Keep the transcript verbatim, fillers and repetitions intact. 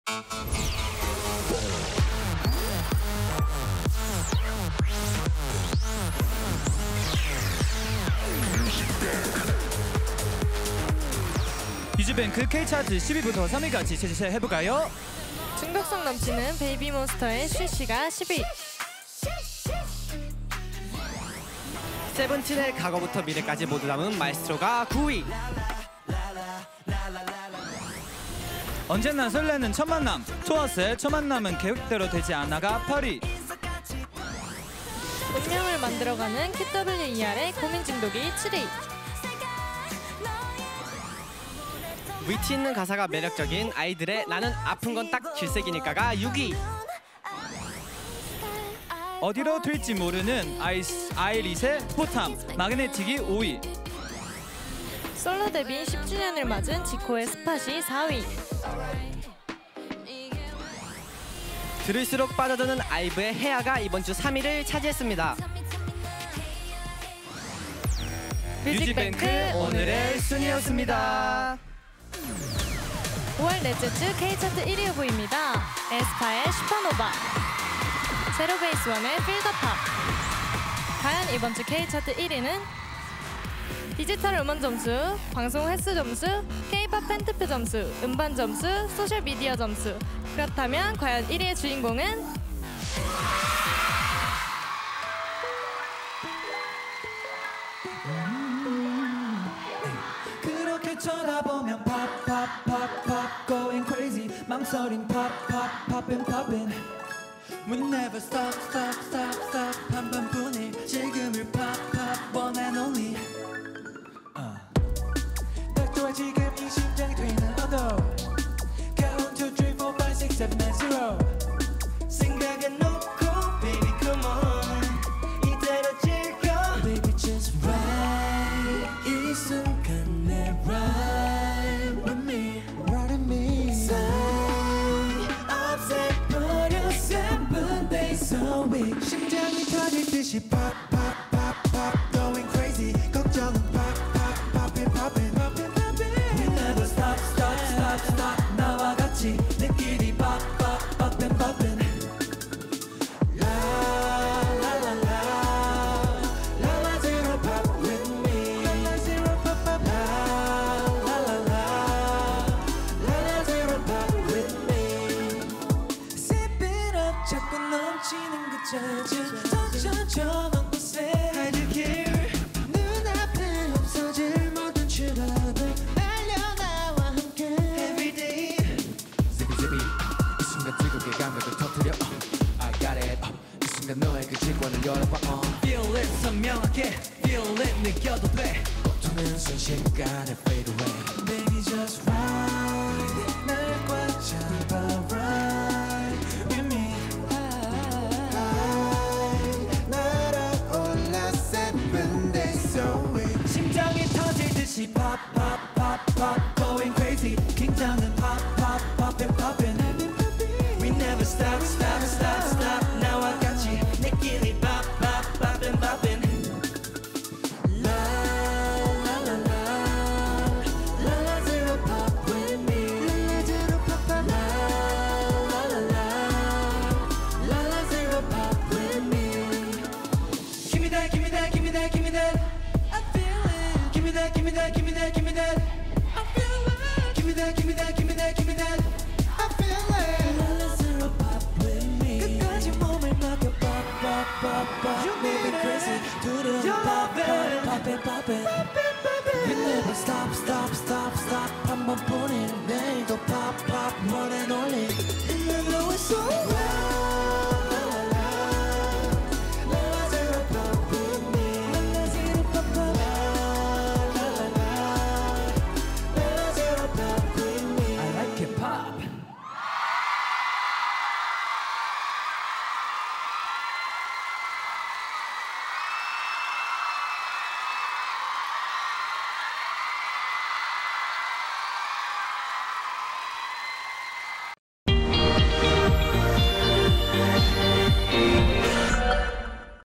뮤직뱅크 K차트 십 위부터 삼 위까지 제시해볼까요? 중독성 넘치는 베이비몬스터의 쉬쉬가 십 위. 세븐틴의 과거부터 미래까지 모두 담은 마에스트로가 구 위. 언제나 설레는 첫 만남, 투어스의 첫 만남은 계획대로 되지 않아가 팔 위. 운명을 만들어가는 큐더블유이알의 고민 중독이 칠 위. 위트 있는 가사가 매력적인 아이들의 나는 아픈 건 딱 질색이니까가 육 위. 어디로 튈지 모르는 아이스, 아이릿의 포탐, 마그네틱이 오 위. 솔로 데뷔 십 주년을 맞은 지코의 스팟이 사 위. 들을수록 빠져드는 아이브의 해아가 이번 주 삼 위를 차지했습니다. 뮤직뱅크 오늘의 순위였습니다. 오월 넷째 주 K차트 일 위 후보입니다. 에스파의 슈퍼노바, 제로베이스원의 필더팝. 과연 이번 주 K차트 일 위는 디지털 음원 점수, 방송 횟수 점수, K-팝 팬투표 점수, 음반 점수, 소셜미디어 점수. 그렇다면 과연 일 위의 주인공은? 그렇게 쳐다보면 pop pop pop pop going crazy 망설인 pop pop poppin' poppin' We never stop stop stop stop 한 번뿐일 지금을 pop pop one and only 딱 좋아 지금 이 심장이 뛰는 언더 Count two three four five six seven nine zero 생각은 놓고 baby come on 이대로 즐겨 baby just ride 이 순간 내 ride with me ride with me 사이 없애버려 seven days a week 심장이 터질 듯이 pop pop pop pop going crazy 걱정은 pop pop poppin' poppin' poppin' poppin' We never stop stop stop stop 나와 같이 느끼리 pop pop poppin' poppin' La la la la La la zero pop with me La la zero pop pop La la la la La la zero pop with me Sip it up 자꾸 넘치는 그 자주 던져줘 먼 곳에 Hide it here 눈앞에 없어질 모든 추억을 날려나와 함께 Every day Zippy zippy 이 순간 뜨겁게 감각을 터뜨려 uh, I got it uh, 이 순간 너의 그 직관을 열어봐 uh. Feel it 선명하게 Feel it 느껴도 돼 보통은 순식간에 fade away Baby just ride 날 꽉 잡아 ride with me High 날아올라 seven days a week 심장이 터질 듯이 pop pop pop pop going crazy 긴장은 pop pop poppin' poppin' We never stop stop stop